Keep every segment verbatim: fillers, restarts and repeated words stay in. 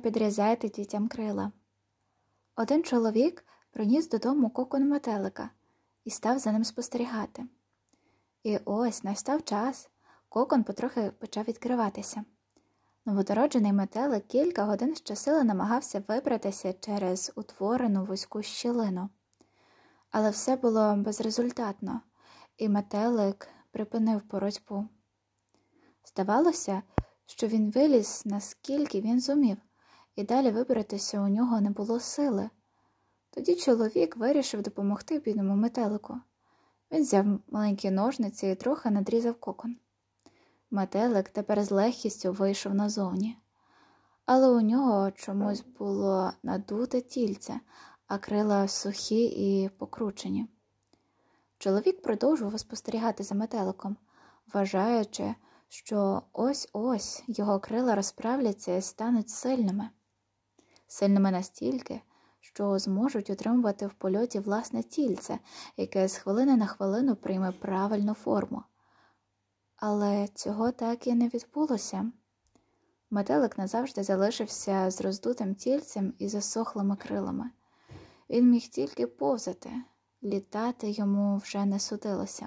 підрізайте дітям крила. Один чоловік приніс додому кокон метелика і став за ним спостерігати. І ось настав час, кокон потрохи почав відкриватися. Новодороджений метелик кілька годин щосили намагався вибратися через утворену вузьку щілину. Але все було безрезультатно, і метелик припинив боротьбу. Здавалося, що він виліз, наскільки він зумів, і далі вибратися у нього не було сили. Тоді чоловік вирішив допомогти бідному метелику. Він взяв маленькі ножниці і трохи надрізав кокон. Метелик тепер з легкістю вийшов назовні. Але у нього чомусь було надуте тільце, а крила сухі і покручені. Чоловік продовжував спостерігати за метеликом, вважаючи, що ось-ось його крила розправляться і стануть сильними. Сильними настільки, що зможуть утримувати в польоті власне тільце, яке з хвилини на хвилину прийме правильну форму. Але цього так і не відбулося. Метелик назавжди залишився з роздутим тільцем і засохлими крилами. Він міг тільки повзати, літати йому вже не судилося.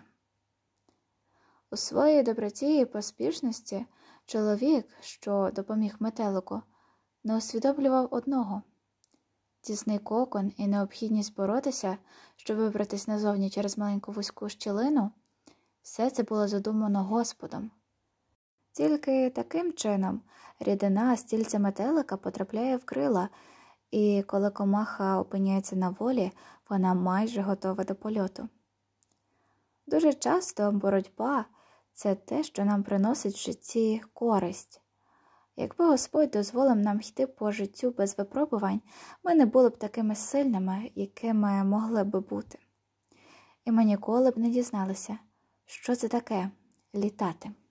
У своїй доброті і поспішності чоловік, що допоміг метелику, не усвідомлював одного. Тісний кокон і необхідність боротися, щоб вибратись назовні через маленьку вузьку щілину, все це було задумано Господом. Тільки таким чином рідина з тільця метелика потрапляє в крила, і коли комаха опиняється на волі, вона майже готова до польоту. Дуже часто боротьба – це те, що нам приносить в житті користь. Якби Господь дозволив нам йти по життю без випробувань, ми не були б такими сильними, якими могли б бути. І ми ніколи б не дізналися, що це таке – літати.